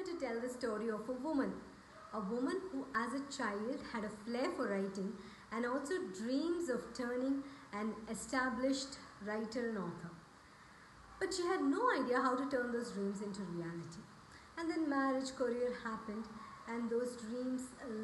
to tell the story of a woman who as a child had a flair for writing and also dreams of turning an established writer and author. But she had no idea how to turn those dreams into reality. And then marriage, career happened, and those dreams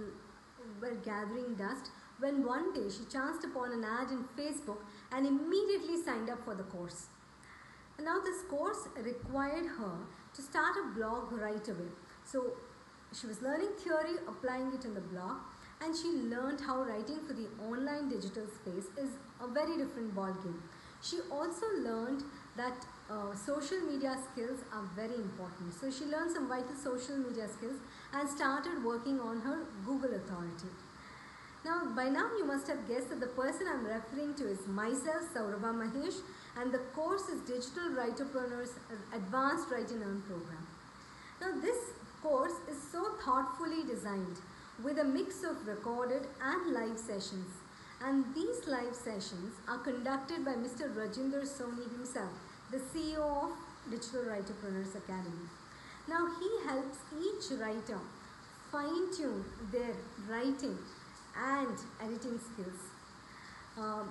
were gathering dust when one day she chanced upon an ad in Facebook and immediately signed up for the course. And now this course required her to start a blog right away. So she was learning theory, applying it in the blog, and she learned how writing for the online digital space is a very different ballgame. She also learned that social media skills are very important. So she learned some vital social media skills and started working on her Google authority. Now, by now you must have guessed that the person I'm referring to is myself, Saurabha Mahesh, and the course is Digital Writerpreneur's Advanced Write and Earn program. Now, this course is so thoughtfully designed with a mix of recorded and live sessions. And these live sessions are conducted by Mr. Rajinder Soni himself, the CEO of Digital Writerpreneurs Academy. Now, he helps each writer fine-tune their writing and editing skills.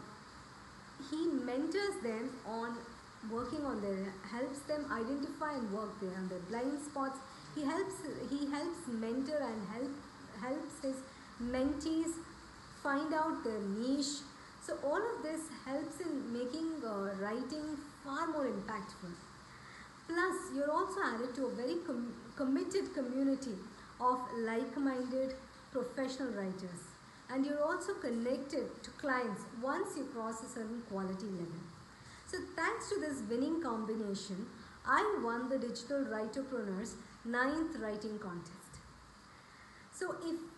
He mentors them on working on helps them identify and work on their blind spots. He helps mentor and helps his mentees find out their niche. So all of this helps in making writing far more impactful. Plus, you're also added to a very committed community of like-minded professional writers. And you're also connected to clients once you cross a certain quality level. So thanks to this winning combination, I won the Digital Writerpreneurs 9th writing contest. So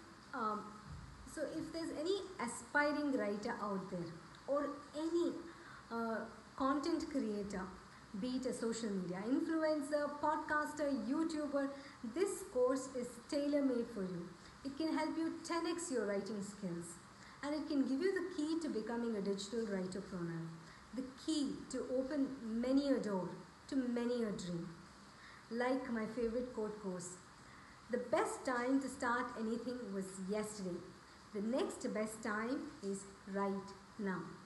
if there's any aspiring writer out there or any content creator, be it a social media influencer, podcaster, YouTuber, this course is tailor-made for you. It can help you 10x your writing skills, and it can give you the key to becoming a digital writerpreneur, the key to open many a door to many a dream. Like my favorite quote goes, the best time to start anything was yesterday. The next best time is right now.